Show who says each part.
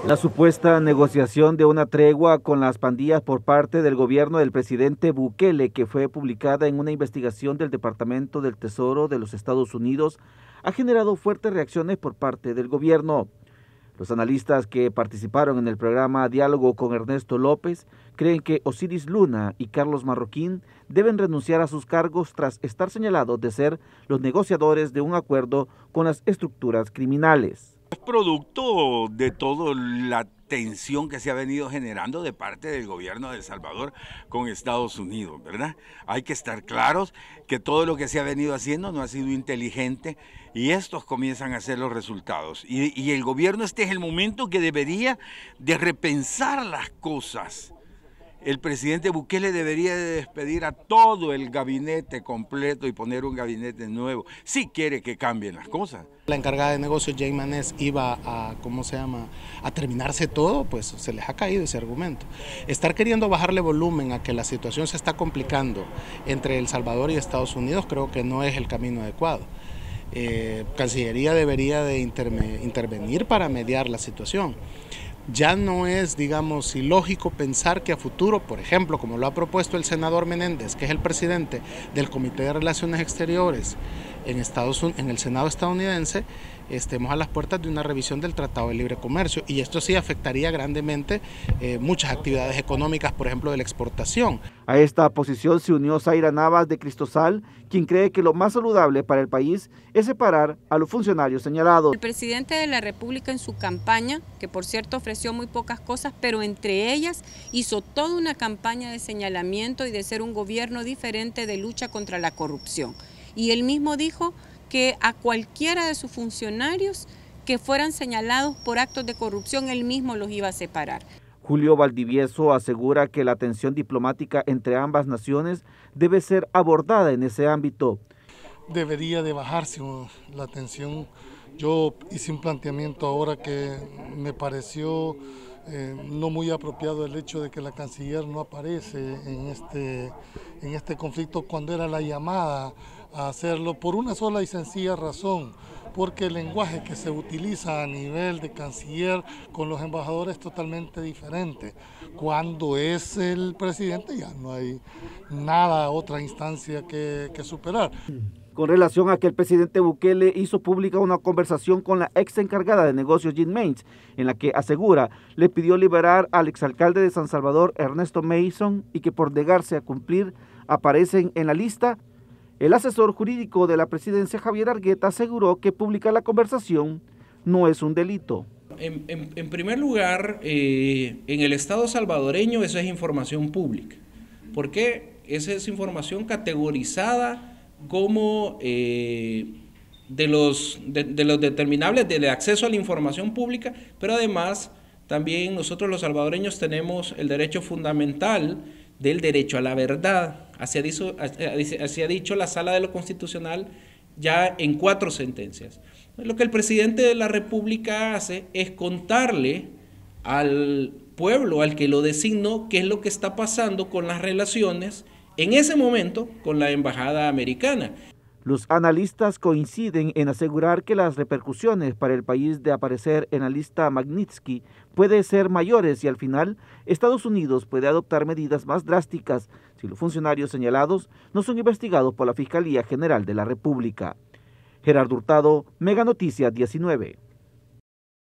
Speaker 1: La supuesta negociación de una tregua con las pandillas por parte del gobierno del presidente Bukele, que fue publicada en una investigación del Departamento del Tesoro de los Estados Unidos, ha generado fuertes reacciones por parte del gobierno. Los analistas que participaron en el programa Diálogo con Ernesto López creen que Osiris Luna y Carlos Marroquín deben renunciar a sus cargos tras estar señalados de ser los negociadores de un acuerdo con las estructuras criminales.
Speaker 2: Es producto de toda la tensión que se ha venido generando de parte del gobierno de El Salvador con Estados Unidos, ¿verdad? Hay que estar claros que todo lo que se ha venido haciendo no ha sido inteligente y estos comienzan a ser los resultados. Y el gobierno, este es el momento que debería de repensar las cosas. El presidente Bukele debería de despedir a todo el gabinete completo y poner un gabinete nuevo, si quiere que cambien las cosas.
Speaker 3: La encargada de negocios, Jane Manés, iba a, a terminarse todo, pues se les ha caído ese argumento. Estar queriendo bajarle volumen a que la situación se está complicando entre El Salvador y Estados Unidos, creo que no es el camino adecuado. Cancillería debería de intervenir para mediar la situación. Ya no es, digamos, ilógico pensar que a futuro, por ejemplo, como lo ha propuesto el senador Menéndez, que es el presidente del Comité de Relaciones Exteriores en el Senado estadounidense, estemos a las puertas de una revisión del Tratado de Libre Comercio, y esto sí afectaría grandemente muchas actividades económicas, por ejemplo, de la exportación.
Speaker 1: A esta posición se unió Zaira Navas de Cristosal, quien cree que lo más saludable para el país es separar a los funcionarios señalados.
Speaker 4: El presidente de la República en su campaña, que por cierto ofreció muy pocas cosas, pero entre ellas hizo toda una campaña de señalamiento y de ser un gobierno diferente de lucha contra la corrupción. Y él mismo dijo que a cualquiera de sus funcionarios que fueran señalados por actos de corrupción, él mismo los iba a separar.
Speaker 1: Julio Valdivieso asegura que la tensión diplomática entre ambas naciones debe ser abordada en ese ámbito.
Speaker 5: Debería de bajarse la tensión. Yo hice un planteamiento ahora que me pareció no muy apropiado el hecho de que la canciller no aparece en este conflicto cuando era la llamada a hacerlo por una sola y sencilla razón, porque el lenguaje que se utiliza a nivel de canciller con los embajadores es totalmente diferente. Cuando es el presidente ya no hay nada, otra instancia que superar.
Speaker 1: Con relación a que el presidente Bukele hizo pública una conversación con la ex encargada de negocios Jane Manés, en la que asegura le pidió liberar al exalcalde de San Salvador, Ernesto Mason, y que por negarse a cumplir aparecen en la lista, el asesor jurídico de la presidencia, Javier Argueta, aseguró que publicar la conversación no es un delito.
Speaker 6: En primer lugar, en el Estado salvadoreño eso es información pública. ¿Por qué? Esa es información categorizada como de los determinables del acceso a la información pública, pero además también nosotros los salvadoreños tenemos el derecho fundamental del derecho a la verdad. Así ha dicho la Sala de lo Constitucional ya en 4 sentencias. Lo que el presidente de la República hace es contarle al pueblo, al que lo designó, qué es lo que está pasando con las relaciones en ese momento con la embajada americana.
Speaker 1: Los analistas coinciden en asegurar que las repercusiones para el país de aparecer en la lista Magnitsky pueden ser mayores y al final Estados Unidos puede adoptar medidas más drásticas si los funcionarios señalados no son investigados por la Fiscalía General de la República. Gerardo Hurtado, Mega Noticias 19.